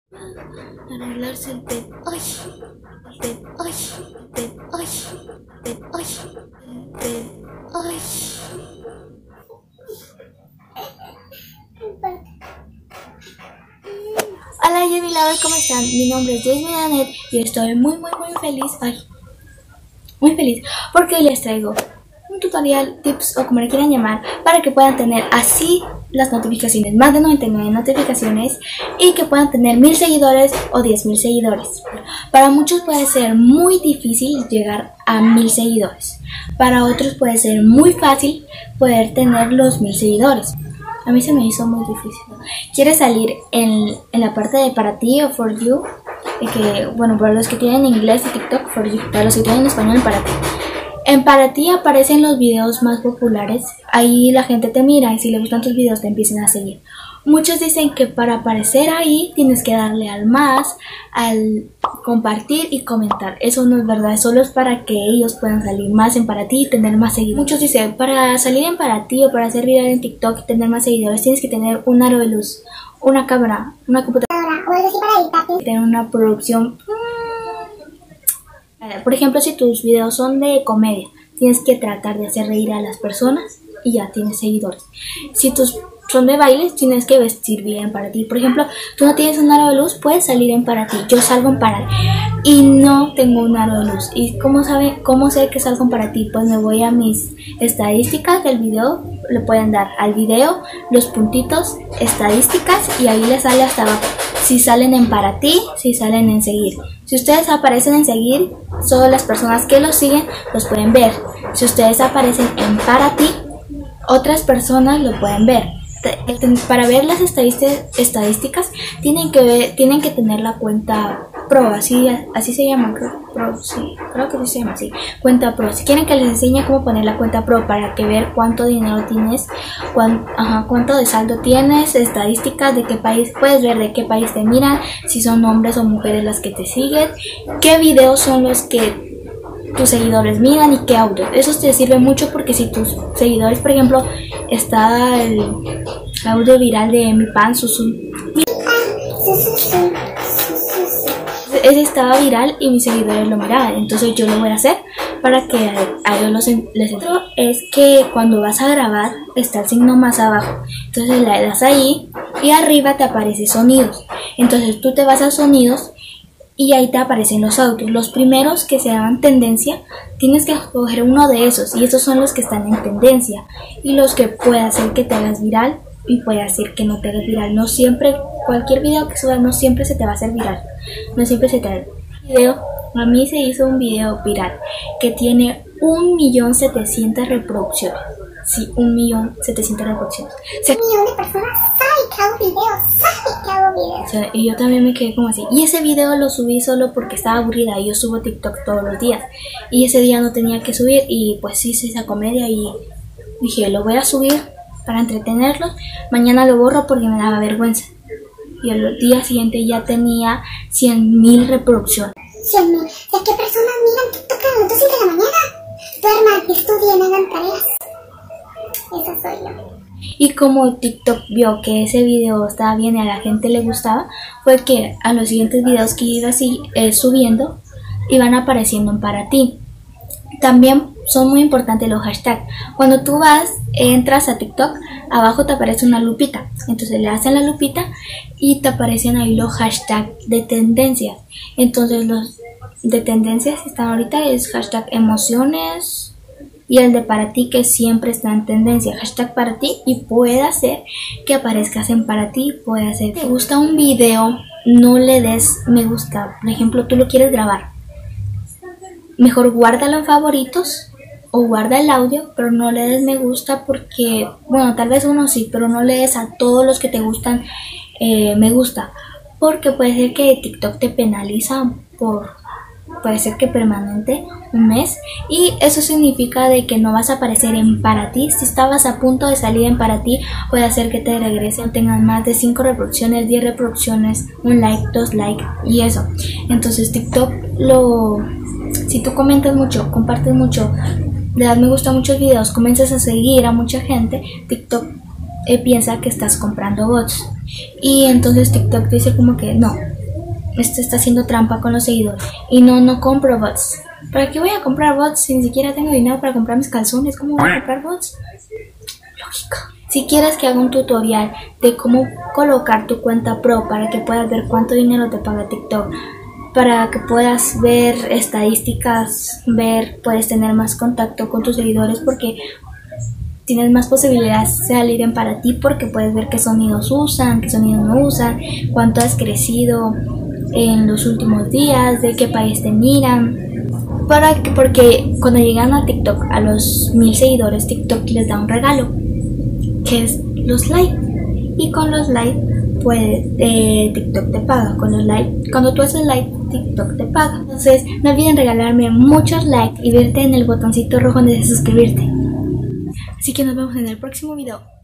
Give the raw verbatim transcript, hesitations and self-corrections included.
Arreglarse el pelo. Ay, el pelo. Ay, el pelo. Ay, el pelo. Ay, el pelo. Ay. Hola Jenny Lovers, ¿cómo están? Mi nombre es Jasmine Annette y estoy muy muy muy feliz. Ay, muy feliz porque hoy les traigo un tutorial, tips o como le quieran llamar, para que puedan tener así las notificaciones, más de noventa y nueve notificaciones, y que puedan tener mil seguidores o diez mil seguidores. Para muchos puede ser muy difícil llegar a mil seguidores, para otros puede ser muy fácil poder tener los mil seguidores. A mí se me hizo muy difícil. ¿Quieres salir en, en la parte de para ti o for you? Y que, bueno, para los que tienen inglés y TikTok, for you. Para los que tienen español, para ti. En para ti aparecen los videos más populares. Ahí la gente te mira y si le gustan tus videos te empiezan a seguir. Muchos dicen que para aparecer ahí tienes que darle al más, al compartir y comentar. Eso no es verdad, solo es para que ellos puedan salir más en para ti y tener más seguidores. Muchos dicen, para salir en para ti o para hacer viral en TikTok y tener más seguidores tienes que tener un aro de luz, una cámara, una computadora o algo así para editar. Tener una producción. Por ejemplo, si tus videos son de comedia, tienes que tratar de hacer reír a las personas y ya tienes seguidores. Si tus son de bailes, tienes que vestir bien para ti. Por ejemplo, tú no tienes un aro de luz, puedes salir en para ti. Yo salgo en para ti y no tengo un aro de luz. ¿Y cómo sabe, cómo sé que salgo en para ti? Pues me voy a mis estadísticas del video. Le pueden dar al video los puntitos, estadísticas, y ahí les sale hasta abajo si salen en para ti, si salen en seguir. Si ustedes aparecen en seguir, solo las personas que los siguen los pueden ver. Si ustedes aparecen en para ti, otras personas lo pueden ver. Para ver las estadísticas tienen que ver, tienen que tener la cuenta pro, así, así se llama, creo, pro, sí, creo que sí se llama así, cuenta pro. Si quieren que les enseñe cómo poner la cuenta pro para que ver cuánto dinero tienes, cuán, ajá, cuánto de saldo tienes, estadísticas de qué país, puedes ver de qué país te miran, si son hombres o mujeres las que te siguen, qué videos son los que tus seguidores miran y qué audio. Eso te sirve mucho porque si tus seguidores, por ejemplo, está el audio viral de mi pan, susu. Ese estaba viral y mis seguidores lo miraban. Entonces yo lo voy a hacer para que a ellos los, les entre. Es que cuando vas a grabar está el signo más abajo. Entonces le das ahí y arriba te aparece sonidos. Entonces tú te vas a sonidos y ahí te aparecen los audios. Los primeros que se dan tendencia, tienes que escoger uno de esos. Y esos son los que están en tendencia. Y los que puede hacer que te hagas viral y puede hacer que no te hagas viral. No siempre, cualquier video que subas, no siempre se te va a hacer viral. No siempre se te va a hacer video. A mí se hizo un video viral que tiene un millón setecientas reproducciones. Sí, un millón setecientas reproducciones. Se... Un millón de personas saben que hago videos, saben que hago videos. O sea, y yo también me quedé como así. Y ese video lo subí solo porque estaba aburrida y yo subo TikTok todos los días. Y ese día no tenía que subir y pues sí hice esa comedia y dije, lo voy a subir para entretenerlos. Mañana lo borro porque me daba vergüenza. Y el día siguiente ya tenía cien mil reproducciones. cien mil. ¿De qué personas miran TikTok a las dos de la mañana? Duerman, estudien, hagan tareas. Esa soy yo. Y como TikTok vio que ese video estaba bien y a la gente le gustaba, fue que a los siguientes videos que iba así eh, subiendo iban apareciendo en para ti. También son muy importantes los hashtags. Cuando tú vas, entras a TikTok, abajo te aparece una lupita. Entonces le hacen la lupita y te aparecen ahí los hashtags de tendencias. Entonces los de tendencias que están ahorita es hashtag emociones. Y el de para ti que siempre está en tendencia, hashtag para ti, y puede hacer que aparezcas en para ti, puede hacer. Si te gusta un video, no le des me gusta. Por ejemplo, tú lo quieres grabar. Mejor guárdalo en favoritos o guarda el audio, pero no le des me gusta porque, bueno, tal vez uno sí, pero no le des a todos los que te gustan eh, me gusta. Porque puede ser que TikTok te penaliza por... puede ser que permanente, un mes, y eso significa de que no vas a aparecer en para ti. Si estabas a punto de salir en para ti, puede hacer que te regresen, tengan más de cinco reproducciones, diez reproducciones, un like, dos likes y eso. Entonces TikTok lo... si tú comentas mucho, compartes mucho, le das me gusta a muchos videos, comienzas a seguir a mucha gente, TikTok eh, piensa que estás comprando bots. Y entonces TikTok dice como que no, esto está haciendo trampa con los seguidores. Y no, no compro bots. ¿Para qué voy a comprar bots si ni siquiera tengo dinero para comprar mis calzones? ¿Cómo voy a comprar bots? Lógico. Si quieres que haga un tutorial de cómo colocar tu cuenta pro para que puedas ver cuánto dinero te paga TikTok, para que puedas ver estadísticas, ver, puedes tener más contacto con tus seguidores porque tienes más posibilidades de salir en para ti, porque puedes ver qué sonidos usan, qué sonidos no usan, cuánto has crecido en los últimos días, de qué país te miran. Para que, porque cuando llegan a TikTok, a los mil seguidores, TikTok les da un regalo, que es los likes. Y con los likes, pues eh, TikTok te paga. Con los likes, cuando tú haces like, TikTok te paga. Entonces, no olviden regalarme muchos likes y verte en el botoncito rojo de suscribirte. Así que nos vemos en el próximo video.